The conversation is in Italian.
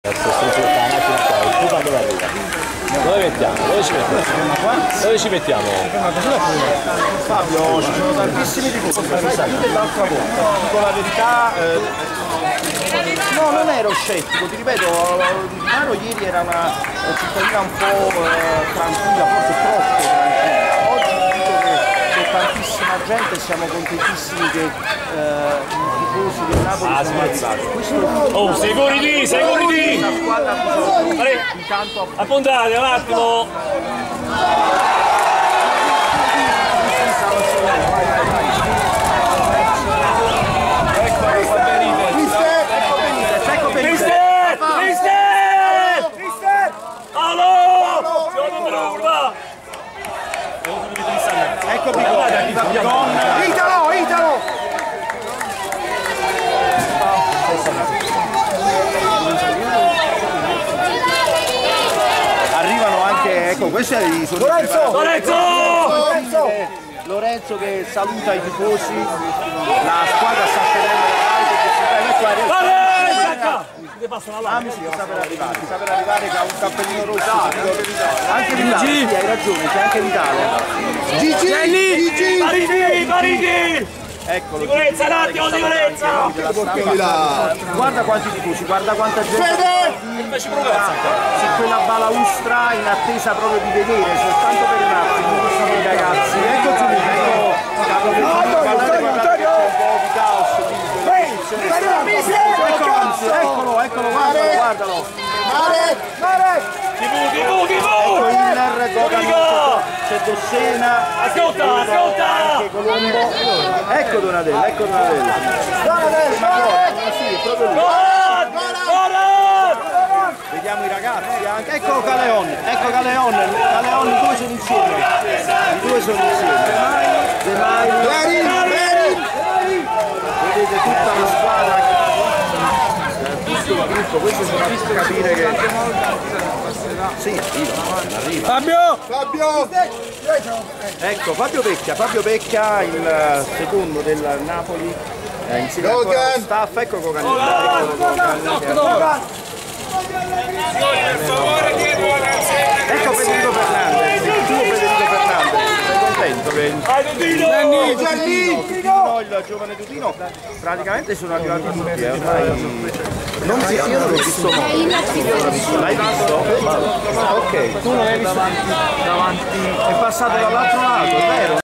Tu quando arriva? Dove mettiamo? Dove ci mettiamo? Dove ci mettiamo? Fabio, ci sono tantissimi di questo, sai, più dell'altra volta, dico la verità, no, non ero scettico, ti ripeto, Maro ieri era una cittadina un po' tranquilla, forse troppo tranquilla, oggi dico che c'è tantissima gente, siamo contentissimi che i tifosi del Napoli sono arrivati. Oh, sicuri di! La squadra intanto Appuntate un attimo! ecco Italo! Arrivano anche, ecco, questi sono Lorenzo che saluta i tifosi, la squadra sta scendendo sta per arrivare che ha un cappellino rosso, anche Vitale, hai ragione, c'è anche Vitale. Gigi! Parigi! Eccolo. Sicurezza, un attimo, sicurezza! Guarda quanti tifosi, guarda quanta gente su quella balaustra in attesa proprio di vedere, soltanto per un attimo, i ragazzi. Ecco subito, eccolo, guardalo. Ecco Inner, c'è Dossena, anche Colombo. Ecco Donatello. Sì, è proprio lui. Vediamo i ragazzi anche. Ecco Caleon, i due sono insieme. Vedete tutta la squadra. Tutto questo ci fa capire che sì, arriva. Fabio! Ecco Fabio Becchia, il secondo del Napoli, insieme al staff, ecco Cocanilla. Ecco Federico Fernandez, sei contento che il giovane Tutino praticamente sono arrivati tutti, io non l'ho visto mai. L'hai visto? Ok, tu non l'hai visto davanti, è passato dall'altro lato, è vero?